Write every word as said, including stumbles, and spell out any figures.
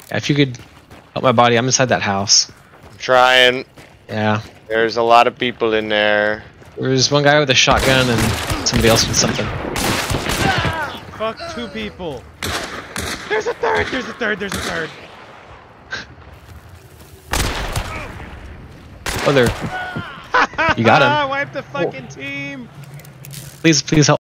Yeah, if you could help my body, I'm inside that house. I'm trying. Yeah. There's a lot of people in there. There's one guy with a shotgun and somebody else with something. Fuck two people. There's a third. There's a third. There's a third. Oh, there. You got him. Wipe the fucking team. Please, please help.